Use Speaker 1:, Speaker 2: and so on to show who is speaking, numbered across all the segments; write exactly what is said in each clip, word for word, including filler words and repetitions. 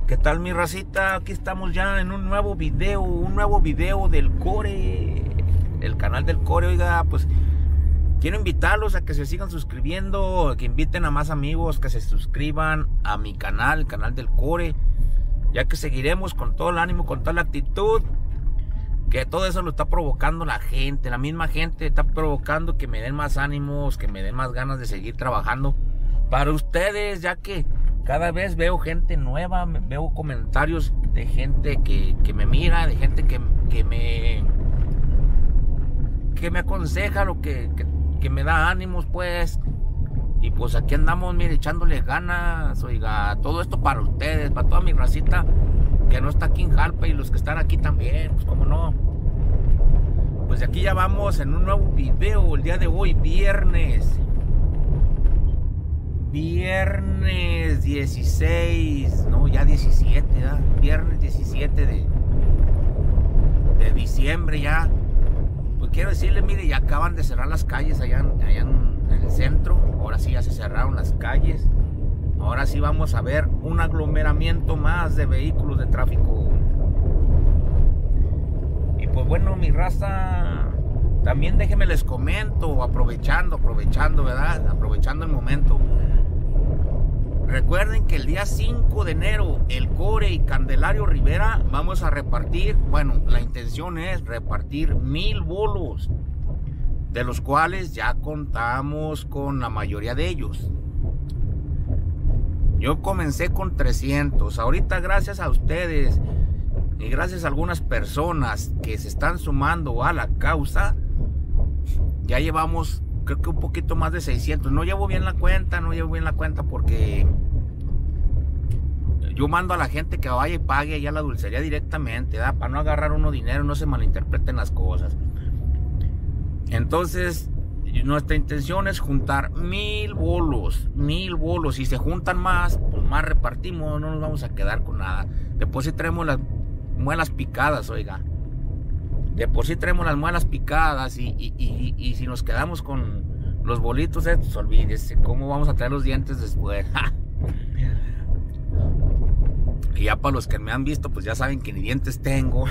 Speaker 1: ¿Qué tal, mi racita? Aquí estamos ya en un nuevo video, un nuevo video del Core, el canal del Core. Oiga, pues quiero invitarlos a que se sigan suscribiendo, que inviten a más amigos que se suscriban a mi canal, el canal del Core, ya que seguiremos con todo el ánimo, con toda la actitud, que todo eso lo está provocando la gente, la misma gente está provocando que me den más ánimos, que me den más ganas de seguir trabajando para ustedes, ya que cada vez veo gente nueva, veo comentarios de gente que, que me mira, de gente que, que me que me aconseja, lo que, que, que me da ánimos, pues. Y pues aquí andamos, mire, echándole ganas, oiga, todo esto para ustedes, para toda mi racita que no está aquí en Jalpa y los que están aquí también, pues cómo no. Pues de aquí ya vamos en un nuevo video, el día de hoy, viernes. Viernes dieciséis, no, ya diecisiete, ¿verdad? Viernes diecisiete de, de diciembre ya. Pues quiero decirle, mire, ya acaban de cerrar las calles allá, en, allá en, en el centro. Ahora sí ya se cerraron las calles. Ahora sí vamos a ver un aglomeramiento más de vehículos de tráfico. Y pues bueno, mi raza, también déjenme les comento, aprovechando, aprovechando, ¿verdad? Aprovechando el momento. Recuerden que el día cinco de enero, el Core y Candelario Rivera vamos a repartir, bueno, la intención es repartir mil bolos, de los cuales ya contamos con la mayoría de ellos. Yo comencé con trescientos, ahorita gracias a ustedes y gracias a algunas personas que se están sumando a la causa, ya llevamos creo que un poquito más de seiscientos. No llevo bien la cuenta, no llevo bien la cuenta porque yo mando a la gente que vaya y pague allá la dulcería directamente, ¿verdad? Para no agarrar uno dinero, no se malinterpreten las cosas. Entonces, nuestra intención es juntar mil bolos, mil bolos. Si se juntan más, pues más repartimos, no nos vamos a quedar con nada. Después sí traemos las muelas picadas, oiga. De por sí traemos las muelas picadas y, y, y, y si nos quedamos con los bolitos estos, olvídese, ¿cómo vamos a traer los dientes después? Y ya para los que me han visto, pues ya saben que ni dientes tengo.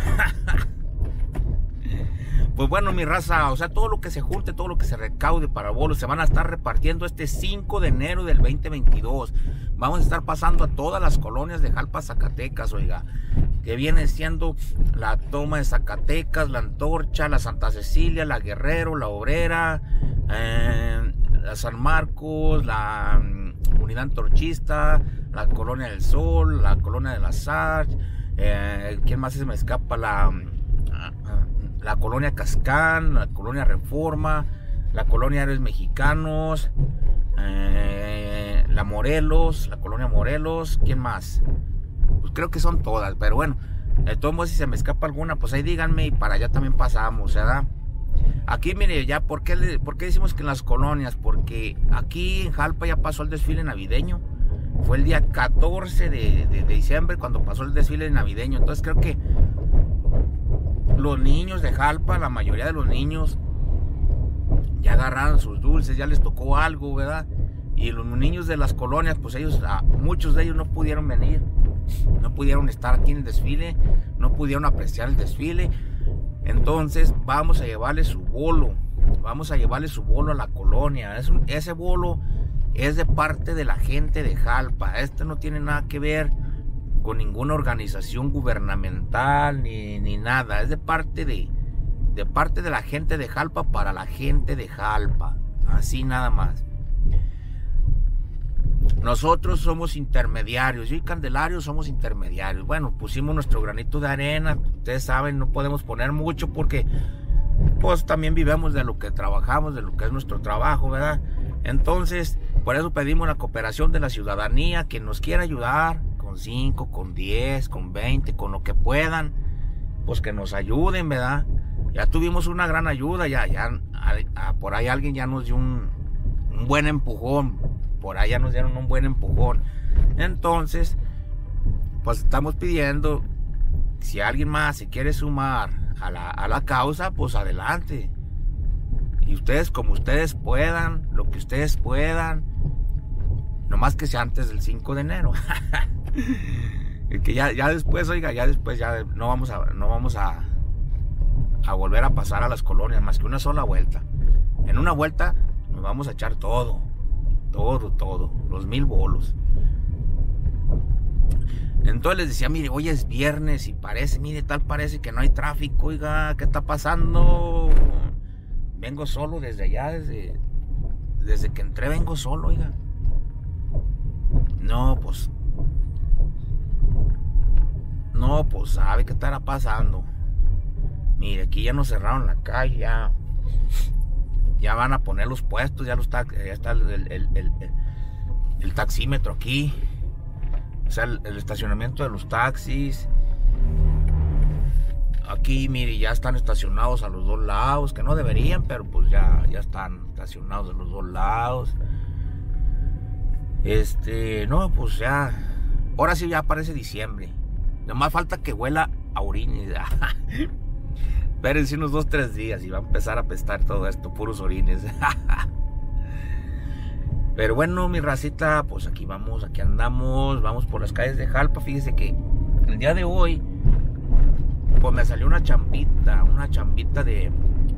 Speaker 1: Pues bueno, mi raza, o sea, todo lo que se junte, todo lo que se recaude para bolos, se van a estar repartiendo este cinco de enero del veinte veintidós. Vamos a estar pasando a todas las colonias de Jalpa, Zacatecas, oiga, que viene siendo la Toma de Zacatecas, la Antorcha, la Santa Cecilia, la Guerrero, la Obrera, eh, la San Marcos, la um, Unidad Antorchista, la Colonia del Sol, la Colonia de la Sarch, eh, ¿quién más se me escapa? La... Uh, la Colonia Cascán, la Colonia Reforma, la Colonia Héroes Mexicanos, eh, la Morelos, la Colonia Morelos, ¿quién más? Pues creo que son todas, pero bueno, de todos modos, si se me escapa alguna, pues ahí díganme y para allá también pasamos, ¿verdad? Aquí, mire, ya, ¿por qué, ¿por qué decimos que en las colonias? Porque aquí en Jalpa ya pasó el desfile navideño. Fue el día catorce de, de, de diciembre cuando pasó el desfile navideño, entonces creo que los niños de Jalpa, la mayoría de los niños ya agarraron sus dulces, ya les tocó algo, ¿verdad? Y los niños de las colonias, pues ellos, muchos de ellos no pudieron venir, no pudieron estar aquí en el desfile, no pudieron apreciar el desfile. Entonces vamos a llevarle su bolo, vamos a llevarle su bolo a la colonia. Es un, ese bolo es de parte de la gente de Jalpa, este no tiene nada que ver con ninguna organización gubernamental ni, ni nada, es de parte de, de parte de la gente de Jalpa para la gente de Jalpa, así nada más. Nosotros somos intermediarios, yo y Candelario somos intermediarios. Bueno, pusimos nuestro granito de arena, ustedes saben, no podemos poner mucho porque pues también vivimos de lo que trabajamos, de lo que es nuestro trabajo, ¿verdad? Entonces, por eso pedimos la cooperación de la ciudadanía, que nos quiera ayudar con cinco, con diez, con veinte, con lo que puedan, pues que nos ayuden, ¿verdad? Ya tuvimos una gran ayuda, ya, ya a, a, por ahí alguien ya nos dio un, un buen empujón, por ahí ya nos dieron un buen empujón. Entonces, pues estamos pidiendo, si alguien más se quiere sumar a la, a la causa, pues adelante. Y ustedes, como ustedes puedan, lo que ustedes puedan, nomás que sea antes del cinco de enero. Y que ya, ya después, oiga, ya después ya no vamos a, no vamos a, a volver a pasar a las colonias más que una sola vuelta. En una vuelta nos vamos a echar todo, todo, todo, los mil bolos. Entonces les decía, mire, hoy es viernes y parece, mire, tal parece que no hay tráfico, oiga, ¿qué está pasando? Vengo solo desde allá, desde, desde que entré vengo solo, oiga. No, pues, no, pues, ¿sabe qué estará pasando? Mire, aquí ya nos cerraron la calle, ya, ya van a poner los puestos, ya, los tax, ya está el, el, el, el, el taxímetro aquí. O sea, el, el estacionamiento de los taxis. Aquí, mire, ya están estacionados a los dos lados, que no deberían, pero pues ya, ya están estacionados a los dos lados. Este, no, pues ya, ahora sí ya parece diciembre. Nomás falta que huela a orines. Espérense unos dos, tres días y va a empezar a apestar todo esto, puros orines. Pero bueno, mi racita, pues aquí vamos, aquí andamos, vamos por las calles de Jalpa. Fíjese que el día de hoy, pues me salió una chambita, una chambita de...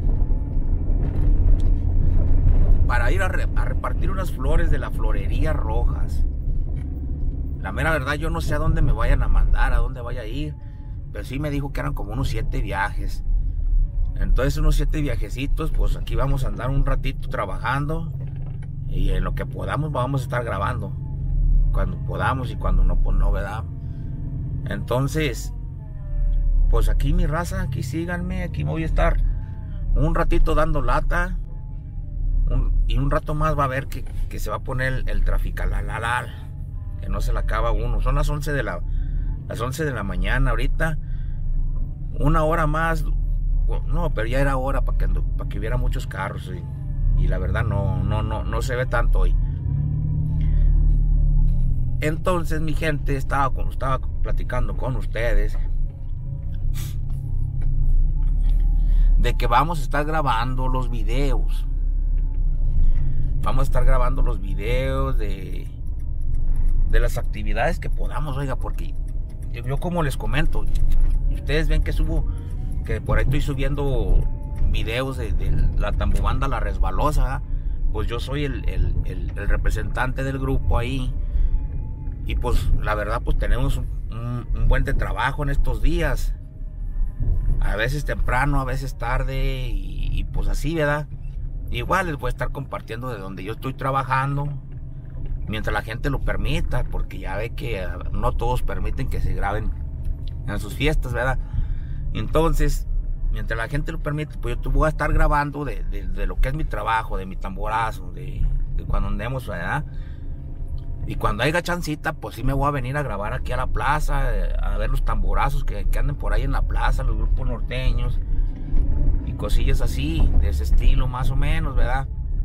Speaker 1: para ir a, re, a repartir unas flores de la florería Rojas. La mera verdad, yo no sé a dónde me vayan a mandar, a dónde vaya a ir, pero sí me dijo que eran como unos siete viajes. Entonces unos siete viajecitos, pues aquí vamos a andar un ratito trabajando. Y en lo que podamos vamos a estar grabando. Cuando podamos y cuando no, pues no, ¿verdad? Entonces, pues aquí mi raza, aquí síganme. Aquí voy a estar un ratito dando lata. Un, y un rato más va a ver que, que se va a poner el, el traficalalal. Que no se le acaba uno. Son las once de la, las once de la mañana ahorita. Una hora más. No, pero ya era hora para que, para que hubiera muchos carros. ¿Sí? Y la verdad no, no, no, no se ve tanto hoy. Entonces mi gente, estaba, con, estaba platicando con ustedes de que vamos a estar grabando los videos. Vamos a estar grabando los videos de, de las actividades que podamos, oiga, porque yo, yo como les comento, ustedes ven que subo, que por ahí estoy subiendo videos de, de la tambobanda La Resbalosa, pues yo soy el, el, el, el representante del grupo ahí. Y pues la verdad pues tenemos un, un, un buen de trabajo en estos días. A veces temprano, a veces tarde y, y pues así, ¿verdad? Igual les voy a estar compartiendo de donde yo estoy trabajando, mientras la gente lo permita, porque ya ve que no todos permiten que se graben en sus fiestas, ¿verdad? Entonces, mientras la gente lo permite, pues yo voy a estar grabando de, de, de lo que es mi trabajo, de mi tamborazo, de, de cuando andemos, ¿verdad? Y cuando haya chancita, pues sí me voy a venir a grabar aquí a la plaza, a ver los tamborazos que, que anden por ahí en la plaza, los grupos norteños y cosillas así, de ese estilo más o menos, ¿verdad?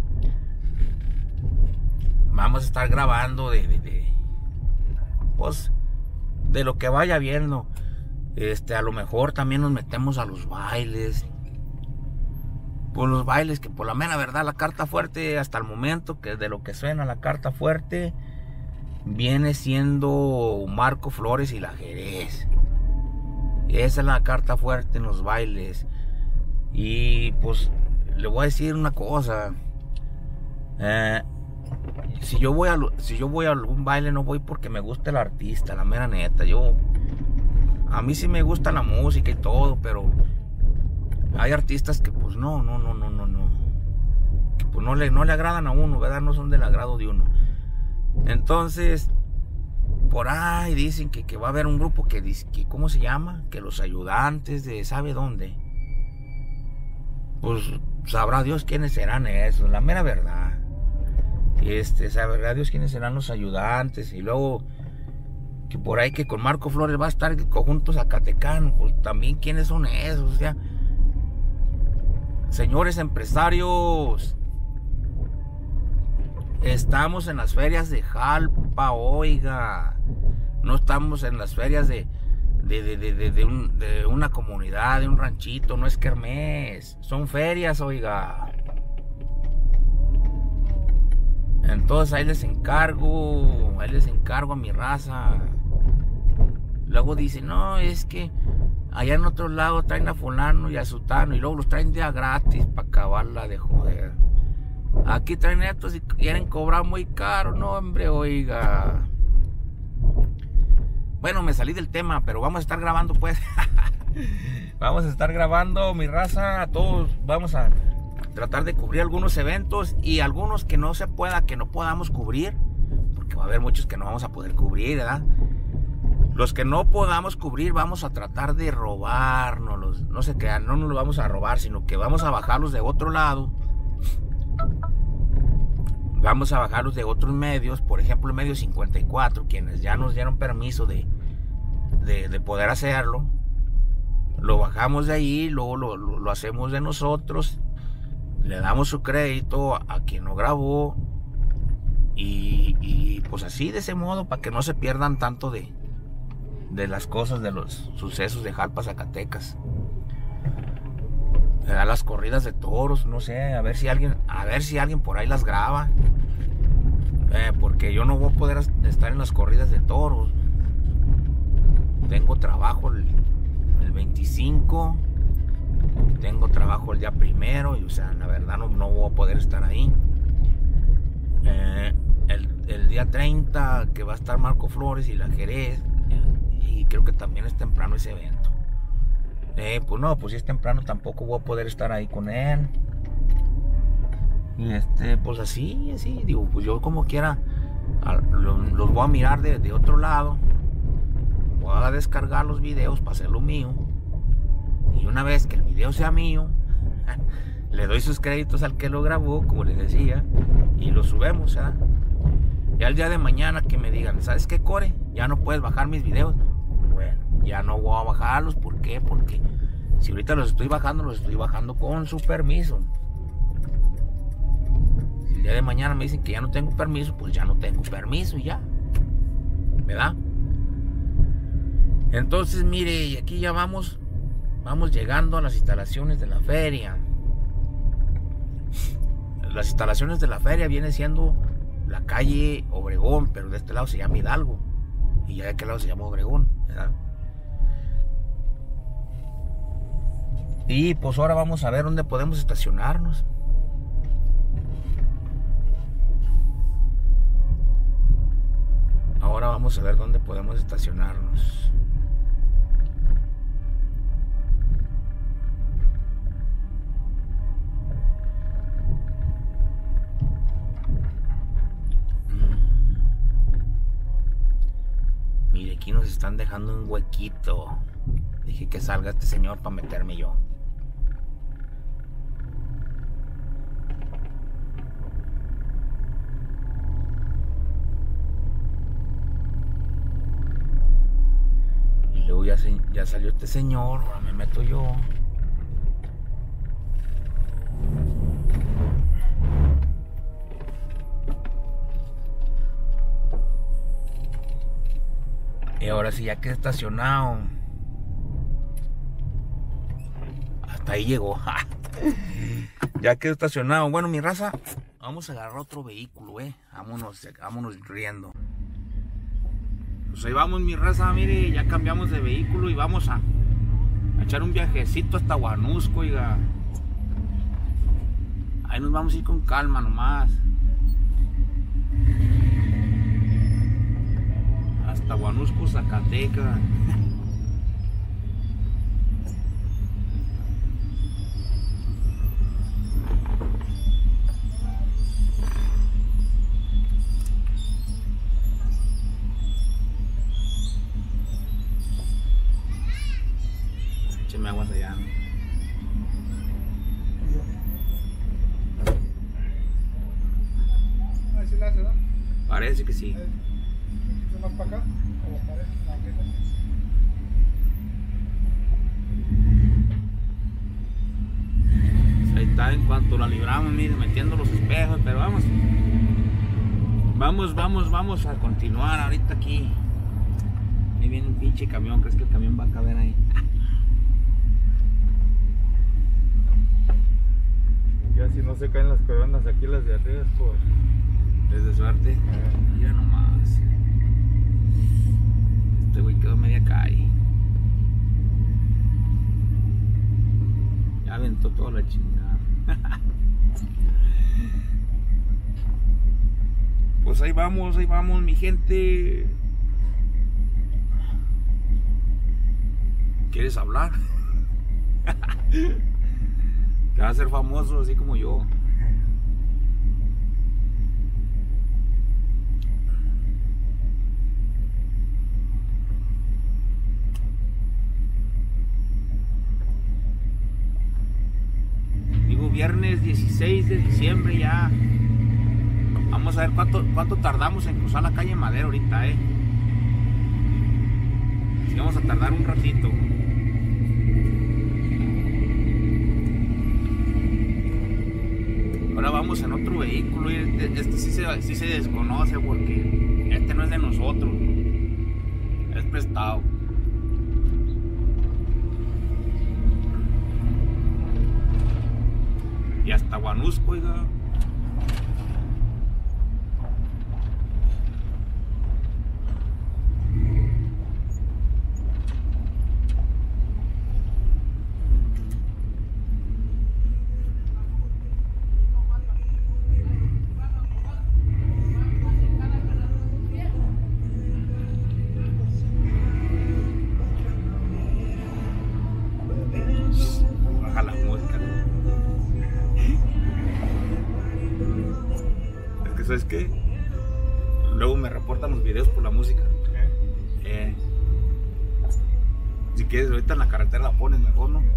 Speaker 1: Vamos a estar grabando de, de, de pues, de lo que vaya viendo. Este, a lo mejor también nos metemos a los bailes. Por los bailes que por la mera verdad la carta fuerte hasta el momento, que de lo que suena la carta fuerte, viene siendo Marco Flores y la Jerez. Esa es la carta fuerte en los bailes. Y pues le voy a decir una cosa. Eh, si yo voy a si yo voy a algún baile, no voy porque me gusta el artista, la mera neta. Yo A mí sí me gusta la música y todo, pero hay artistas que pues no, no, no, no, no, no. Que pues no le, no le agradan a uno, ¿verdad? No son del agrado de uno. Entonces, por ahí dicen que, que va a haber un grupo que dice, que, ¿cómo se llama? Que los ayudantes de ¿sabe dónde? Pues sabrá Dios quiénes serán esos, la mera verdad. Este, sabrá Dios quiénes serán los ayudantes. Y luego que por ahí que con Marco Flores va a estar el conjunto Zacatecano, pues también quiénes son esos, o sea, señores empresarios, estamos en las ferias de Jalpa, oiga, no estamos en las ferias de de, de, de, de, de, un, de una comunidad, de un ranchito, no es kermés, son ferias, oiga. Entonces ahí les encargo, ahí les encargo a mi raza Luego dicen, no, es que allá en otro lado traen a fulano y a sutano y luego los traen día gratis para acabarla de joder. Aquí traen estos y quieren cobrar muy caro, no hombre, oiga. Bueno, me salí del tema, pero vamos a estar grabando pues. Vamos a estar grabando, mi raza, todos vamos a tratar de cubrir algunos eventos y algunos que no se pueda, que no podamos cubrir, porque va a haber muchos que no vamos a poder cubrir, ¿verdad? Los que no podamos cubrir vamos a tratar de robárnoslos, no se crean, no nos los vamos a robar, sino que vamos a bajarlos de otro lado. Vamos a bajarlos de otros medios, por ejemplo el medio cincuenta y cuatro, quienes ya nos dieron permiso de, de, de poder hacerlo. Lo bajamos de ahí, luego lo, lo, lo hacemos de nosotros, le damos su crédito a quien lo grabó y, y pues así de ese modo para que no se pierdan tanto de, de las cosas, de los sucesos de Jalpa, Zacatecas. Le da las corridas de toros, no sé, a ver si alguien, a ver si alguien por ahí las graba, eh, porque yo no voy a poder estar en las corridas de toros. Tengo trabajo el, el veinticinco, tengo trabajo el día primero y o sea, la verdad no, no voy a poder estar ahí. Eh, el, el día treinta que va a estar Marco Flores y la Jerez, eh, y creo que también es temprano ese evento. Eh, pues no, pues si es temprano tampoco voy a poder estar ahí con él. Y este, pues así, así, digo, pues yo como quiera a, lo, los voy a mirar de, de otro lado. Voy a descargar los videos para hacerlo mío. Y una vez que el video sea mío, le doy sus créditos al que lo grabó, como les decía, y lo subemos, ¿eh? Ya el día de mañana que me digan, ¿sabes qué, Core? Ya no puedes bajar mis videos. Bueno, ya no voy a bajarlos. ¿Por qué? Porque si ahorita los estoy bajando, los estoy bajando con su permiso. Si el día de mañana me dicen que ya no tengo permiso, pues ya no tengo permiso y ya, ¿verdad? Entonces, mire, y aquí ya vamos, vamos llegando a las instalaciones de la feria. Las instalaciones de la feria viene siendo la calle Obregón, pero de este lado se llama Hidalgo. Y ya de aquel lado se llama Obregón, ¿verdad? Y pues ahora vamos a ver dónde podemos estacionarnos. Ahora vamos a ver dónde podemos estacionarnos. Mire, aquí nos están dejando un huequito. Dije que salga este señor para meterme yo. Y luego ya, se, ya salió este señor, ahora me meto yo. Y ahora sí, ya quedé estacionado. Hasta ahí llegó. Ya quedé estacionado. Bueno, mi raza, vamos a agarrar otro vehículo, eh. Vámonos, vámonos riendo. Pues ahí vamos, mi raza, mire, ya cambiamos de vehículo y vamos a, a echar un viajecito hasta Huanusco, oiga. Ahí nos vamos a ir con calma nomás. Hasta Huanusco, Zacatecas. Écheme aguas allá, ¿no?
Speaker 2: Ahí sí la hace, ¿no?
Speaker 1: Parece que sí.
Speaker 2: ¿Más para acá? ¿O parece?
Speaker 1: Ahí está, en cuanto la libramos, mire, metiendo los espejos, pero vamos. Vamos, vamos, vamos a continuar ahorita aquí. Ahí viene un pinche camión, ¿crees que el camión va a caber ahí?
Speaker 2: Ya si no se caen las coronas aquí, las de arriba es por...
Speaker 1: Es de suerte. Mira nomás. Este güey quedó quedó media calle. Ya aventó toda la chingada. Pues ahí vamos, ahí vamos, mi gente. ¿Quieres hablar? Te vas a hacer famoso así como yo. Digo, viernes dieciséis de diciembre ya. Vamos a ver cuánto, cuánto tardamos en cruzar la calle Madero ahorita, eh. Sí, vamos a tardar un ratito. Ahora vamos en otro vehículo y este, este sí, se, sí se desconoce porque este no es de nosotros, es prestado. Y hasta Guanusco, oiga. Baja la música. Es que, ¿sabes qué? Luego me reportan los videos por la música. Eh, si quieres, ahorita en la carretera la pones mejor, ¿no?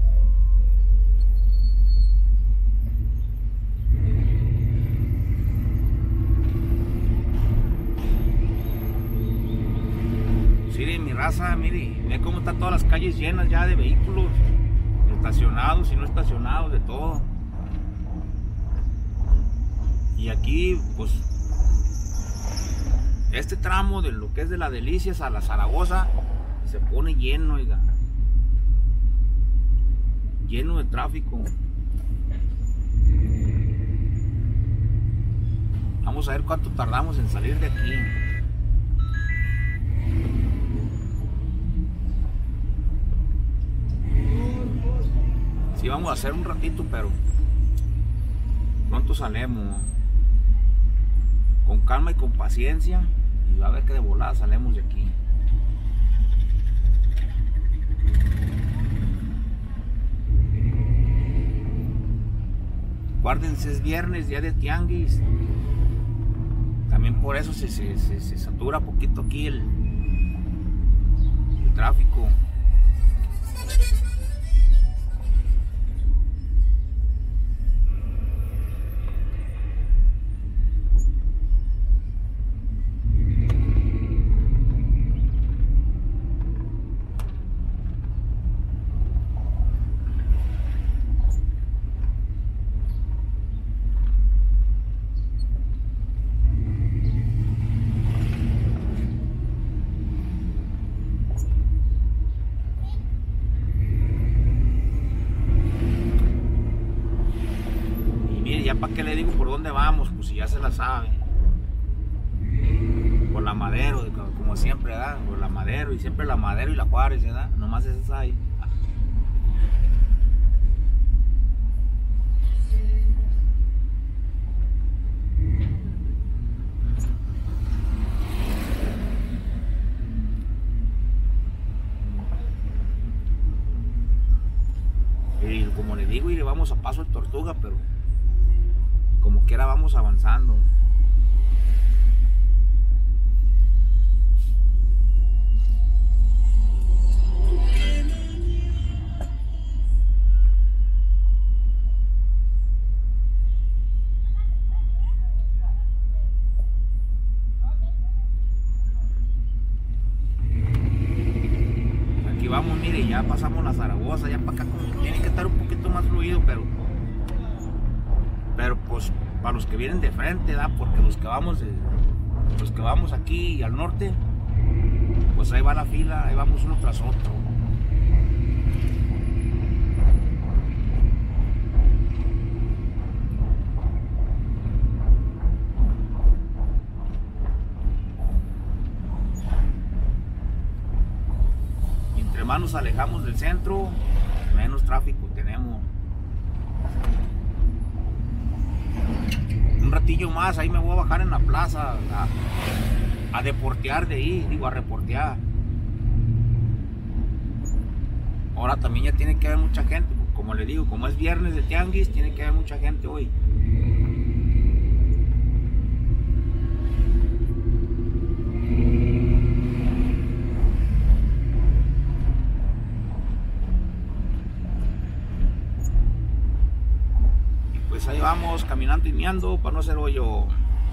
Speaker 1: Sí, mi raza, mire, ve cómo están todas las calles llenas ya de vehículos, estacionados y no estacionados, de todo. Y aquí, pues, este tramo de lo que es de la Delicias a la Zaragoza se pone lleno, oiga, lleno de tráfico. Vamos a ver cuánto tardamos en salir de aquí. Sí, vamos a hacer un ratito, pero pronto salemos. Con calma y con paciencia. Y va a ver que de volada salemos de aquí. Guárdense, es viernes, día de tianguis. También por eso se, se, se, se satura poquito aquí el, el tráfico. Ya para qué le digo por dónde vamos, pues si ya se la sabe. Por la Madero, como siempre, ¿verdad? Por la Madero, y siempre la Madero y la Juárez, ¿verdad? Nomás esas hay. Y como le digo, y le vamos a paso de tortuga, pero como quiera vamos avanzando. Aquí vamos, mire, ya pasamos la Zaragoza, ya para acá como tiene que estar un poquito más fluido, pero pero pues para los que vienen de frente, ¿da? Porque los que vamos de, los que vamos aquí al norte, pues ahí va la fila, ahí vamos uno tras otro. más nos alejamos del centro, menos tráfico tenemos. Un ratillo más, ahí me voy a bajar en la plaza a, a deportear de ahí, digo, a reportear. Ahora también ya tiene que haber mucha gente, como le digo, como es viernes de tianguis, tiene que haber mucha gente hoy. Y pues ahí vamos, caminando y meando para no hacer hoyo.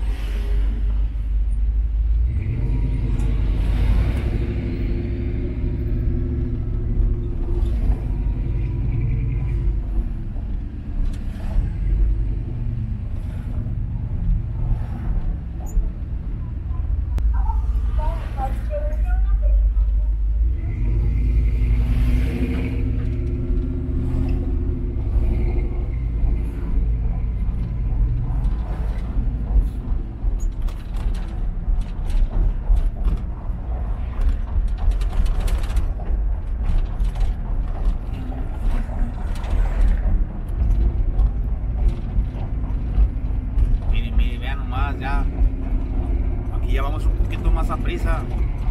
Speaker 1: Ya, aquí ya vamos un poquito más a prisa.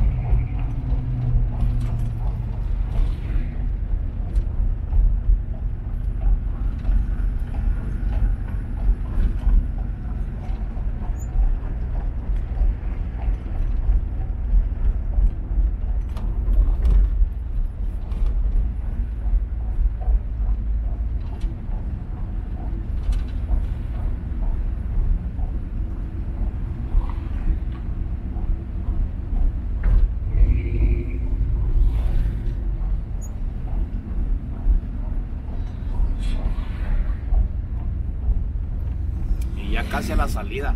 Speaker 1: Ya casi a la salida.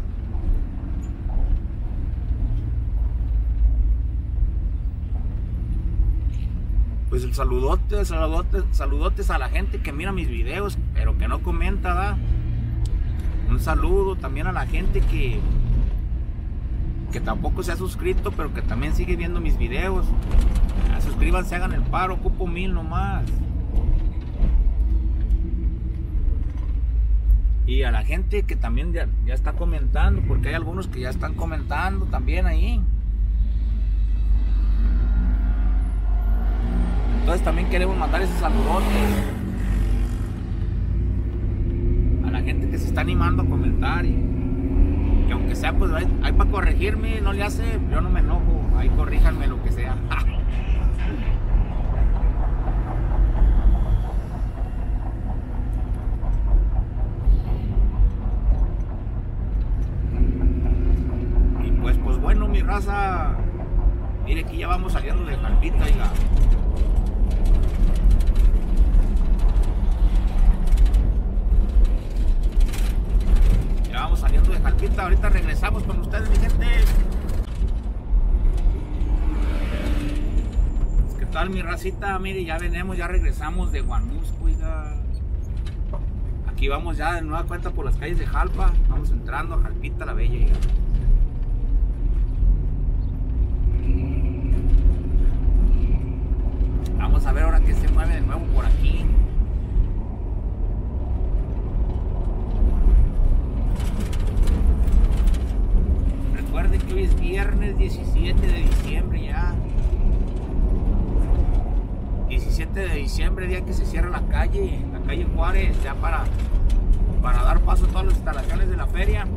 Speaker 1: Pues el saludote, saludote, saludotes a la gente que mira mis videos, pero que no comenta, ¿da? Un saludo también a la gente que que tampoco se ha suscrito, pero que también sigue viendo mis videos. Ya, suscríbanse, hagan el paro, ocupo mil nomás. Y a la gente que también ya, ya está comentando, porque hay algunos que ya están comentando también ahí. Entonces también queremos mandar ese saludote a la gente que se está animando a comentar. Y que aunque sea, pues hay, hay para corregirme, no le hace, yo no me enojo. Ahí corríjanme lo que sea. Bueno, mi raza, mire que ya vamos saliendo de Jalpita, oiga. Ya vamos saliendo de Jalpita, ahorita regresamos con ustedes, mi gente. ¿Qué tal, mi racita? Mire, ya venimos, ya regresamos de Guanusco, oiga. Aquí vamos ya de nueva cuenta por las calles de Jalpa, vamos entrando a Jalpita la Bella, oiga. Vamos a ver ahora qué se mueve de nuevo por aquí. Recuerden que hoy es viernes diecisiete de diciembre ya. diecisiete de diciembre, día que se cierra la calle, la calle Juárez, ya para, para dar paso a todas las instalaciones de la feria.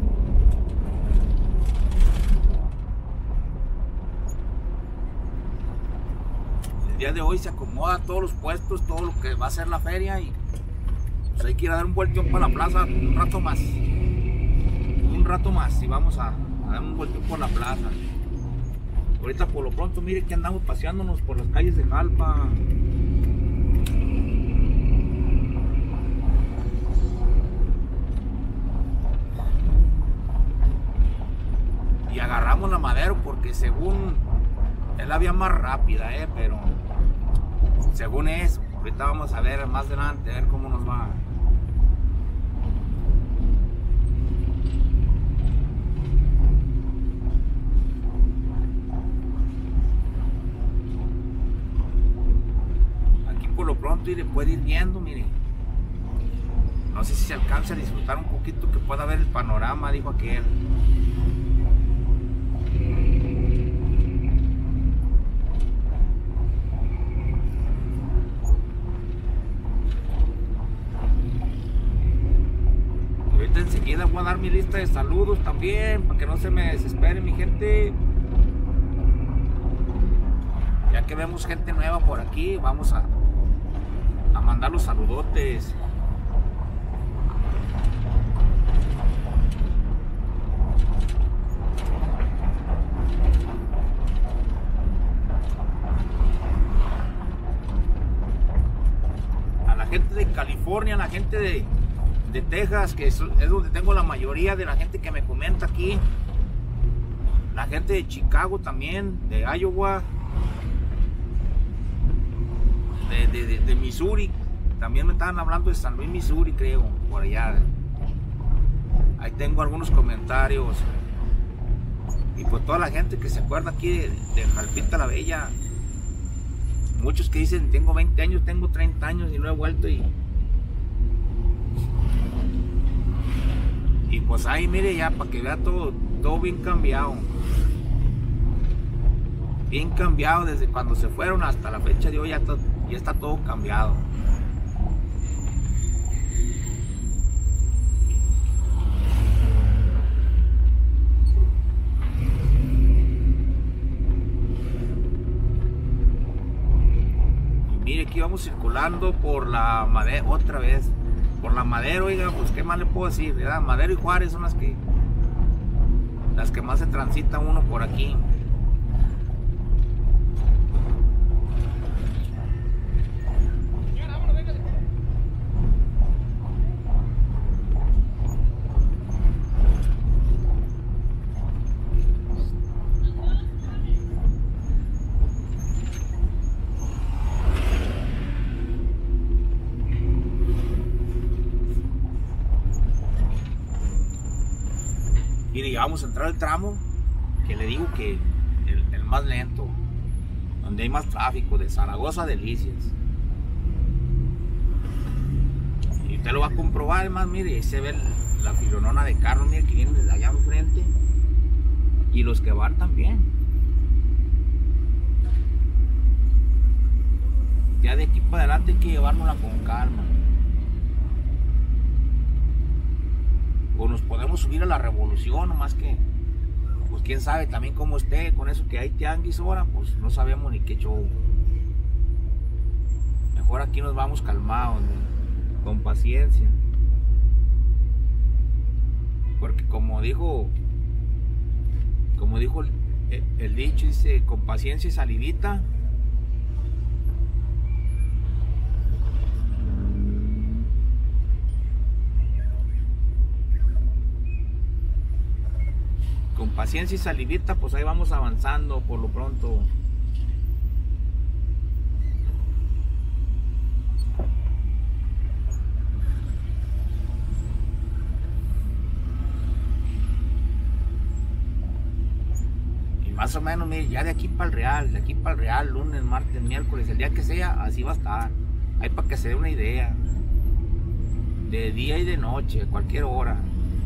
Speaker 1: El día de hoy se acomoda todos los puestos, todo lo que va a ser la feria, y pues hay que ir a dar un vueltón para la plaza un rato más. Un rato más y vamos a, a dar un vueltón por la plaza. Ahorita por lo pronto mire que andamos paseándonos por las calles de Jalpa. Y agarramos la Madero porque según es la vía más rápida, eh, pero según eso, ahorita vamos a ver más adelante, a ver cómo nos va. poquito y le puede ir viendo, mire. No sé si se alcanza a disfrutar un poquito, que pueda ver el panorama, dijo aquel. Ahorita enseguida voy a dar mi lista de saludos también, para que no se me desespere mi gente. Ya que vemos gente nueva por aquí, vamos a, a mandar los saludotes. A la gente de California, a la gente de, de Texas, que es, es donde tengo la mayoría de la gente que me comenta aquí. La gente de Chicago también, de Iowa. De, de, de, de Missouri, también me estaban hablando de San Luis, Missouri, creo, por allá. Ahí tengo algunos comentarios. Y pues toda la gente que se acuerda aquí de, de Jalpita la Bella. Muchos que dicen, tengo veinte años, tengo treinta años y no he vuelto. Y, y pues ahí mire ya, para que vea todo, todo bien cambiado. Bien cambiado desde cuando se fueron hasta la fecha de hoy, ya, to, ya está todo cambiado. Y mire, aquí vamos circulando por la Madero, otra vez, por la Madero, oiga, pues qué más le puedo decir, ¿verdad? Madero y Juárez son las que, las que más se transita uno por aquí. Mire, ya vamos a entrar al tramo que le digo que el, el más lento, donde hay más tráfico, de Zaragoza a Delicias. Y usted lo va a comprobar, además, mire, ahí se ve la filonona de carros, mire, que vienen desde allá enfrente. Y los que van también. Ya de aquí para adelante hay que llevárnosla con calma. O nos podemos subir a la Revolución, nomás que, pues quién sabe también cómo esté, con eso que hay tianguis ahora, pues no sabemos ni qué show. Mejor aquí nos vamos calmados, ¿no? Con paciencia. Porque como dijo, como dijo el, el, el dicho, dice, con paciencia y salidita. Con paciencia y salivita, pues ahí vamos avanzando por lo pronto. Y más o menos, mire, ya de aquí para el Real, de aquí para el Real, lunes, martes, miércoles, el día que sea, así va a estar. Ahí para que se dé una idea. De día y de noche, a cualquier hora.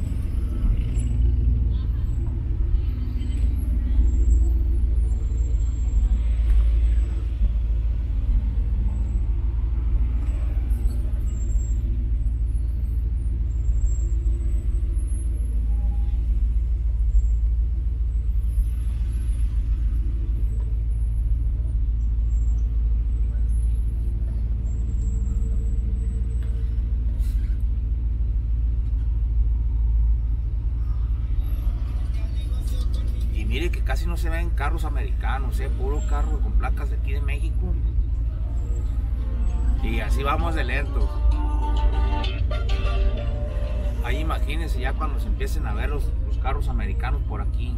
Speaker 1: Mire que casi no se ven carros americanos, eh, puro carro con placas de aquí de México. Y así vamos de lentos. Ahí imagínense ya cuando se empiecen a ver los, los carros americanos por aquí.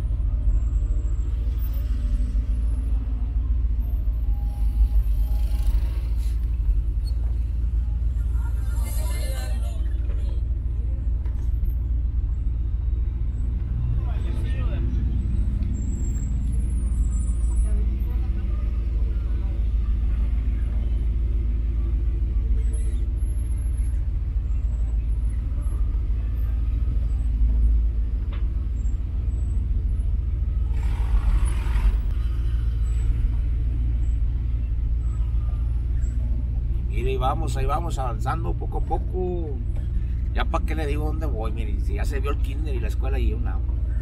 Speaker 1: vamos, ahí vamos avanzando poco a poco. Ya para qué le digo dónde voy, mire, si ya se vio el kinder y la escuela y una.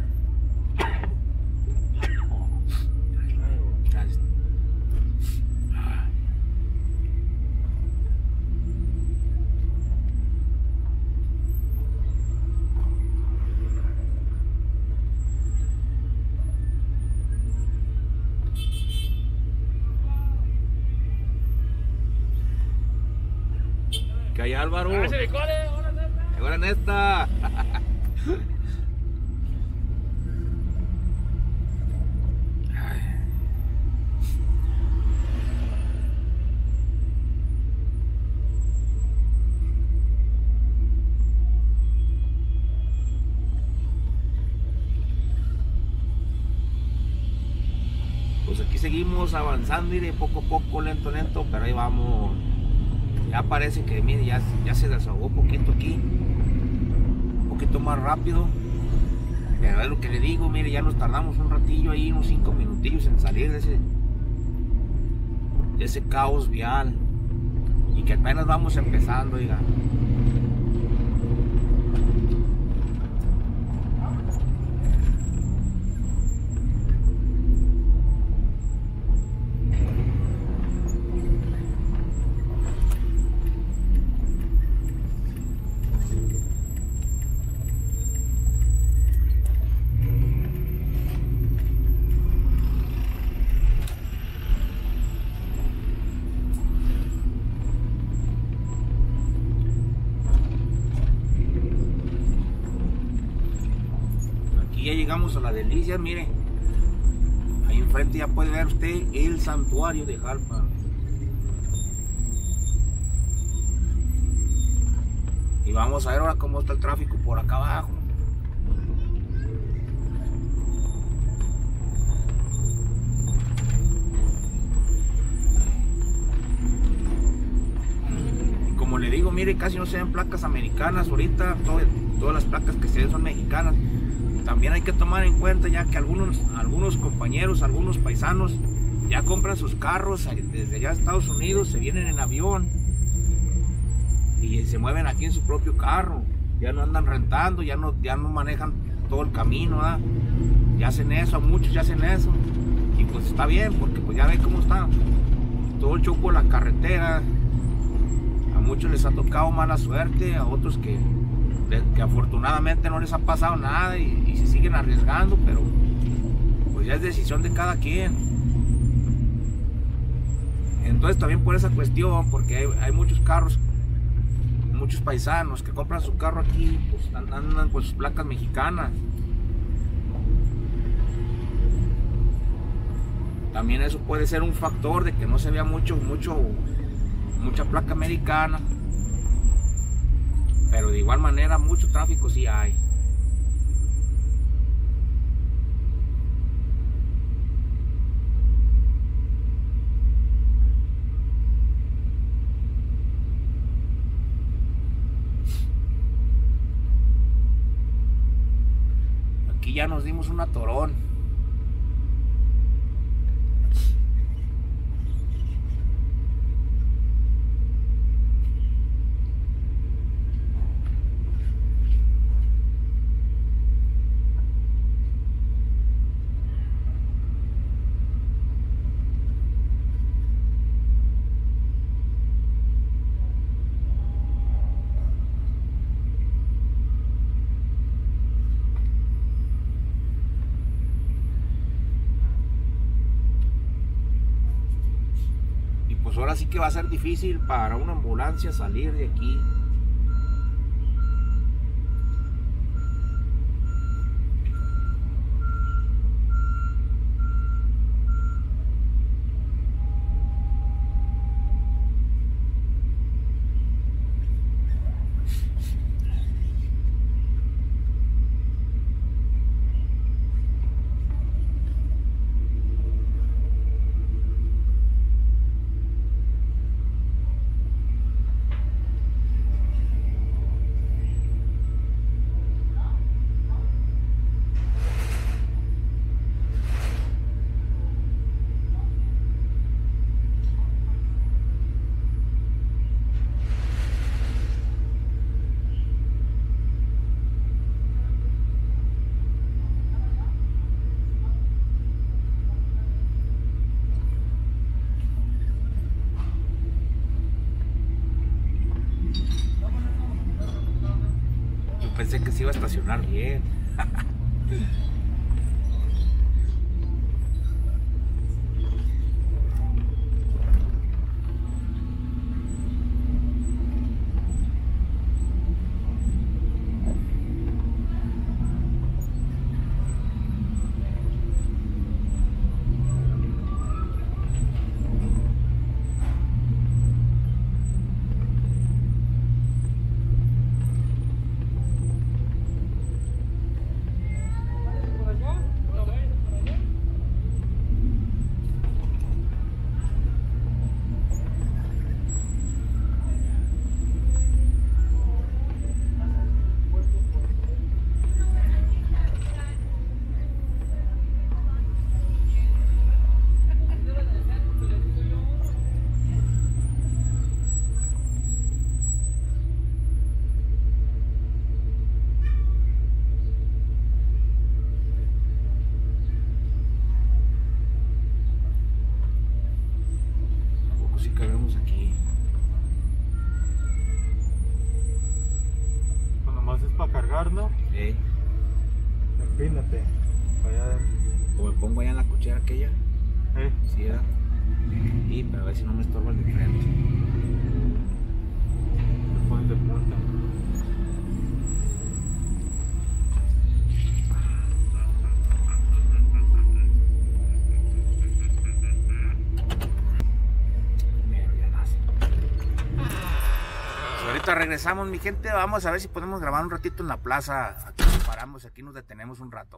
Speaker 1: ¿Qué hay, Álvaro? Ahora en esta. Pues aquí seguimos avanzando y de poco a poco, lento, lento, pero ahí vamos. Ya parece que, mire, ya, ya se desahogó un poquito aquí, un poquito más rápido, pero es lo que le digo, mire, ya nos tardamos un ratillo ahí, unos cinco minutillos en salir de ese, de ese caos vial, y que apenas vamos empezando, oiga. Ya llegamos a la Delicia, mire, ahí enfrente ya puede ver usted el santuario de Jalpa. Y vamos a ver ahora cómo está el tráfico por acá abajo. Y como le digo, mire, casi no se ven placas americanas ahorita, todo, todas las placas que se ven son mexicanas. También hay que tomar en cuenta ya que algunos, algunos compañeros, algunos paisanos ya compran sus carros desde allá de Estados Unidos, se vienen en avión y se mueven aquí en su propio carro, ya no andan rentando, ya no, ya no manejan todo el camino, ¿verdad? Ya hacen eso, muchos ya hacen eso, y pues está bien, porque pues ya ven cómo está todo el choco de la carretera. A muchos les ha tocado mala suerte, a otros que que afortunadamente no les ha pasado nada y, y se siguen arriesgando, pero pues ya es decisión de cada quien. Entonces también por esa cuestión, porque hay, hay muchos carros, muchos paisanos que compran su carro aquí, pues andan con sus placas mexicanas. También eso puede ser un factor de que no se vea mucho, mucho, mucha placa americana. Pero de igual manera mucho tráfico sí hay. Aquí ya nos dimos un atorón. Pues ahora sí que va a ser difícil para una ambulancia salir de aquí. estacionar bien.
Speaker 2: ¿No?
Speaker 1: Sí.
Speaker 2: Empínate. Allá.
Speaker 1: O me pongo allá en la cochera aquella.
Speaker 2: ¿Eh?
Speaker 1: Sí, ¿verdad? Y para ver si no me estorba el de frente.
Speaker 2: Te pones de punta.
Speaker 1: Ahorita regresamos, mi gente. Vamos a ver si podemos grabar un ratito en la plaza. Aquí nos paramos, aquí nos detenemos un rato.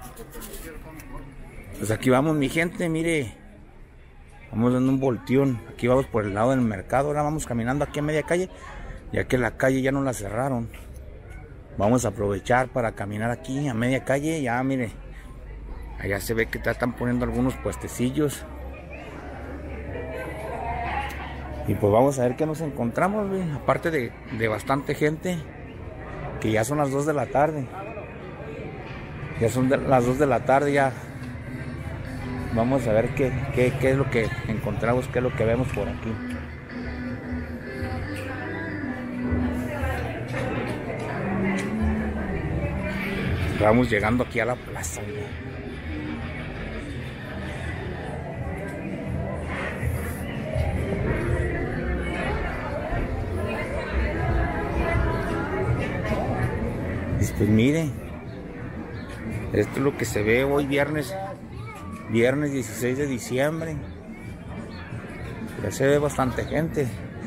Speaker 1: Pues aquí vamos, mi gente, mire. Vamos dando un volteón. Aquí vamos por el lado del mercado. Ahora vamos caminando aquí a media calle, ya que la calle ya no la cerraron. Vamos a aprovechar para caminar aquí a media calle. Ya, mire, allá se ve que ya están poniendo algunos puestecillos. Y pues vamos a ver qué nos encontramos, güey. Aparte de, de bastante gente, que ya son las dos de la tarde. Ya son de, las dos de la tarde ya. Vamos a ver qué, qué, qué es lo que encontramos, qué es lo que vemos por aquí. Vamos llegando aquí a la plaza, güey. Pues mire, esto es lo que se ve hoy viernes, viernes dieciséis de diciembre. Ya se ve bastante gente.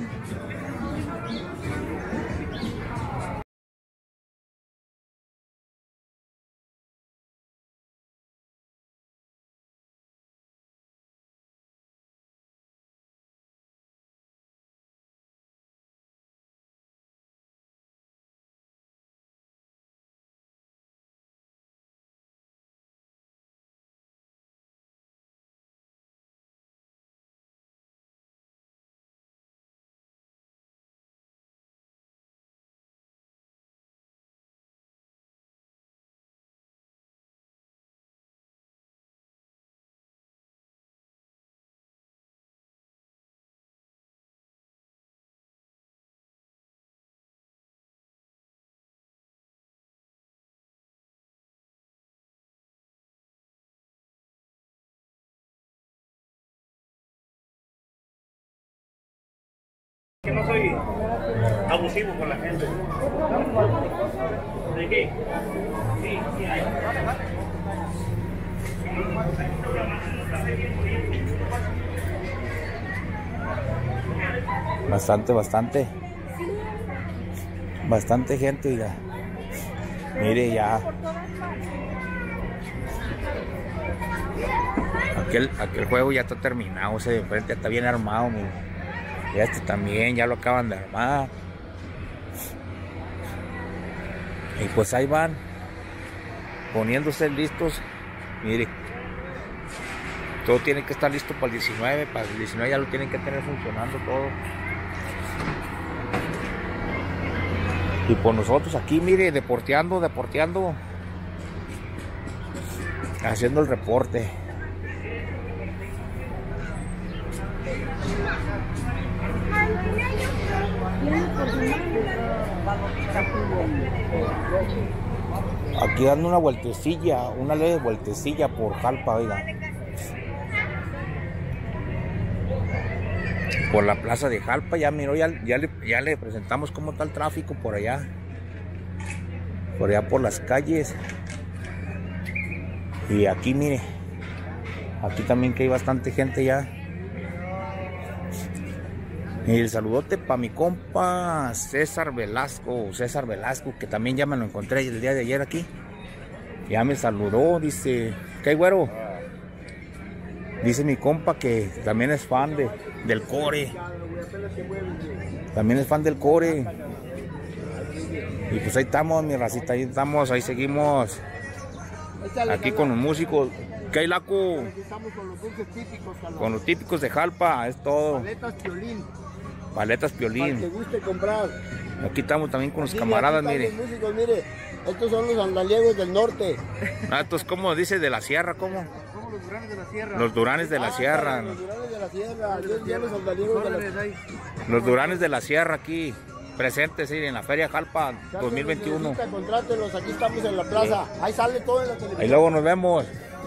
Speaker 3: Que no soy abusivo con la gente. ¿De qué? Sí, sí hay.
Speaker 1: Bastante, bastante. Bastante gente, oiga. Mire ya. Aquel, aquel juego ya está terminado, ese de frente está bien armado, mire. Y este también, ya lo acaban de armar. Y pues ahí van, poniéndose listos. Mire, todo tiene que estar listo para el diecinueve. Para el diecinueve ya lo tienen que tener funcionando todo. Y por nosotros aquí, mire, deporteando, deporteando, haciendo el reporte. Aquí dando una vueltecilla, una leve vueltecilla por Jalpa, oiga. Por la plaza de Jalpa, ya miró, ya, ya, le, ya le presentamos cómo está el tráfico por allá. Por allá por las calles. Y aquí mire, aquí también que hay bastante gente ya. Y el saludote para mi compa César Velasco, César Velasco, que también ya me lo encontré el día de ayer aquí. Ya me saludó, dice, ¿qué hay, güero? Dice mi compa que también es fan de, del core. También es fan del core. Y pues ahí estamos, mi racita, ahí estamos, ahí seguimos. Aquí con los músicos. ¿Qué hay, Laco?
Speaker 4: Aquí estamos con los dulces típicos, Jalpa.
Speaker 1: Con los típicos de Jalpa, es todo.
Speaker 4: Paletas Piolín.
Speaker 1: Paletas
Speaker 4: Para que
Speaker 1: Piolín.
Speaker 4: te guste comprar.
Speaker 1: Aquí estamos también con los
Speaker 4: Aquí,
Speaker 1: camaradas,
Speaker 4: aquí
Speaker 1: mire.
Speaker 4: están los músicos, mire. Estos son los andaliegos del norte.
Speaker 1: Ah, estos, ¿cómo dice? De la sierra, ¿cómo?
Speaker 4: Somos los duranes de la sierra.
Speaker 1: Los duranes de la
Speaker 4: Ah,
Speaker 1: sierra.
Speaker 4: Los duranes de la sierra. Yo ya los andaliegos de la
Speaker 1: Los duranes de la sierra aquí. Presentes, sí, en la Feria Jalpa dos mil veintiuno.
Speaker 4: Contrátelos, aquí estamos en la plaza. Ahí sale todo en la televisión.
Speaker 1: Ahí luego nos vemos.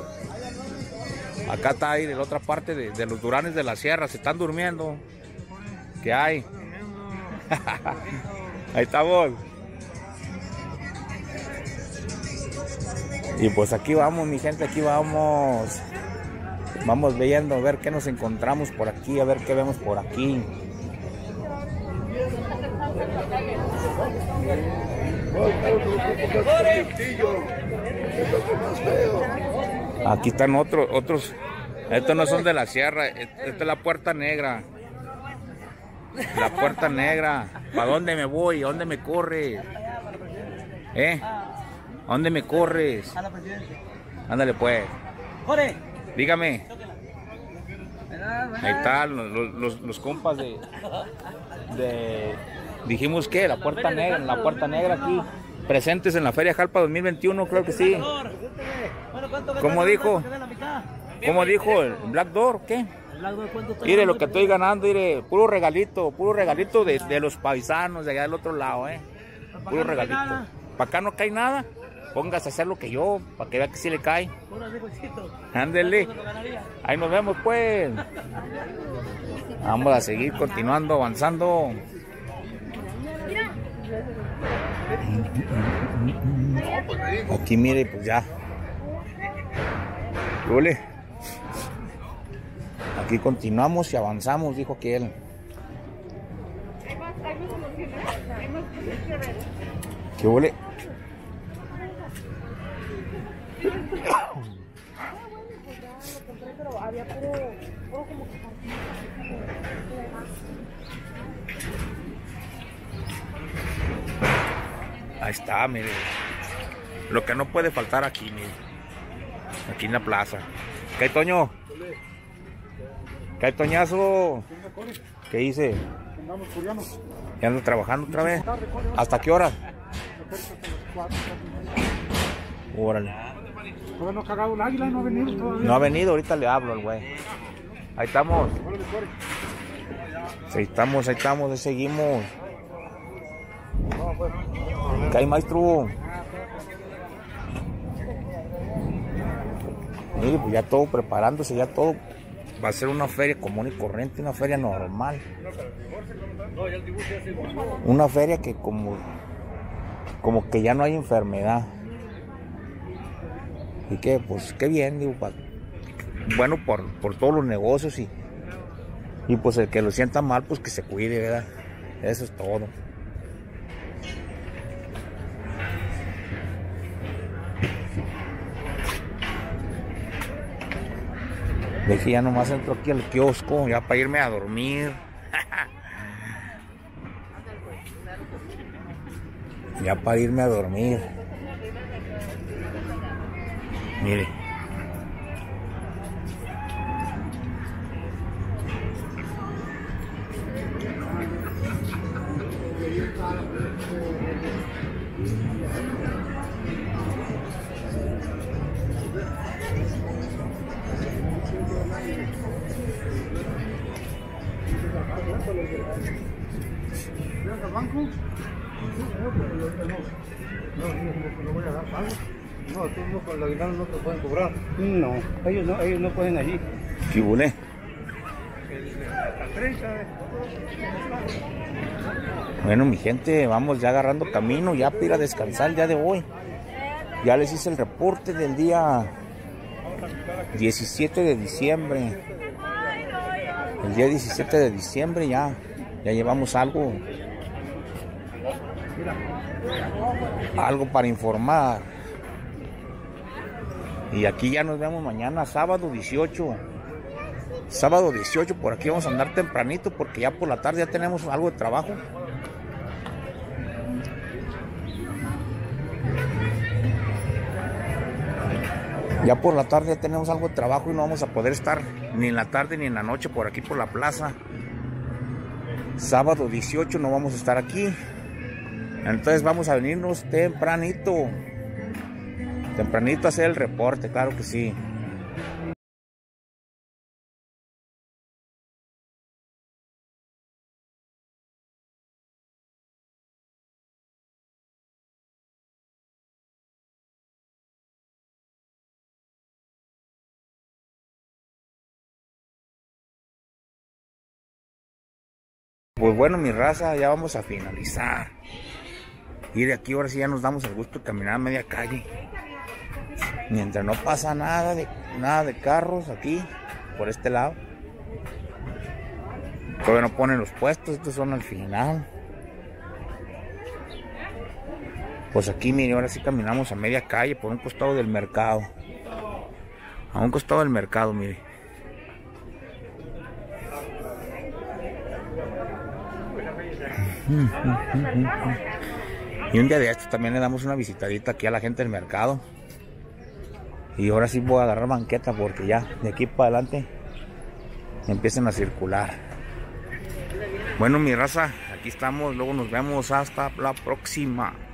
Speaker 1: Acá está ahí de la otra parte de, de los duranes de la sierra. Se están durmiendo. ¿Qué hay? Ahí estamos. Y pues aquí vamos, mi gente, aquí vamos. Vamos viendo a ver qué nos encontramos por aquí, a ver qué vemos por aquí. Aquí están otros, otros. Estos no son de la sierra, esta es la Puerta Negra. La Puerta Negra. ¿Para dónde me voy? ¿A dónde me corres? ¿Eh? ¿A dónde me corres? Ándale pues. Dígame. Ahí están los, los, los compas de, de... Dijimos que la Puerta Negra, la Puerta Negra aquí. Presentes en la Feria Jalpa dos mil veintiuno, creo que sí. ¿Cómo dijo? ¿Cómo dijo? ¿El Black Door? ¿Qué? Mire lo que estoy ganando, mire, puro regalito, puro regalito de, de los paisanos de allá del otro lado, eh. Puro regalito. Para acá no cae nada. Póngase a hacer lo que yo, para que vea que sí le cae. Ándele. Ahí nos vemos pues. Vamos a seguir continuando, avanzando. Aquí mire, pues ya. Ole. Aquí continuamos y avanzamos, dijo que él. ¿Qué ole? Ahí está, mire. Lo que no puede faltar aquí, mire. Aquí en la plaza. ¿Qué hay, Toño? ¿Qué hay, Toñazo? ¿Qué hice? ¿Ya ando trabajando otra vez? ¿Hasta qué hora? Órale.
Speaker 4: ¿No ha cagado el águila? ¿No ha venido todavía?
Speaker 1: No ha venido, ahorita le hablo al güey. Ahí estamos. Ahí estamos, ahí estamos, ahí seguimos. ¿Qué hay, maestro? Mire, pues ya todo preparándose, ya todo va a ser una feria común y corriente, una feria normal. Una feria que como, como que ya no hay enfermedad. Y que, pues, qué bien, digo, pa, bueno, por, por todos los negocios y, y pues el que lo sienta mal, pues que se cuide, ¿verdad? Eso es todo. Dije, ya nomás entro aquí al kiosco, ya para irme a dormir. Ya para irme a dormir. Mire.
Speaker 2: No voy a dar pago. No, tú no, con la aguinaldo no te pueden cobrar.
Speaker 5: No, ellos no, ellos no pueden allí.
Speaker 1: ¿Qué huele? Bueno, mi gente, vamos ya agarrando camino ya para ir a descansar el día de hoy. Ya les hice el reporte del día diecisiete de diciembre. El día diecisiete de diciembre ya, ya llevamos algo, algo para informar. Y aquí ya nos vemos mañana, sábado dieciocho. Sábado dieciocho, por aquí vamos a andar tempranito porque ya por la tarde ya tenemos algo de trabajo. Ya por la tarde ya tenemos algo de trabajo y no vamos a poder estar ni en la tarde ni en la noche por aquí por la plaza. Sábado dieciocho no vamos a estar aquí. Entonces vamos a venirnos tempranito. Tempranito a hacer el reporte, claro que sí. Pues bueno, mi raza, ya vamos a finalizar. Y de aquí ahora sí ya nos damos el gusto de caminar a media calle. Mientras no pasa nada de, nada de carros aquí, por este lado. Todavía no ponen los puestos, estos son al final. Pues aquí, mire, ahora sí caminamos a media calle por un costado del mercado. A un costado del mercado, mire. Y un día de estos también le damos una visitadita aquí a la gente del mercado. Y ahora sí voy a agarrar banqueta porque ya de aquí para adelante empiezan a circular. Bueno, mi raza, aquí estamos, luego nos vemos hasta la próxima.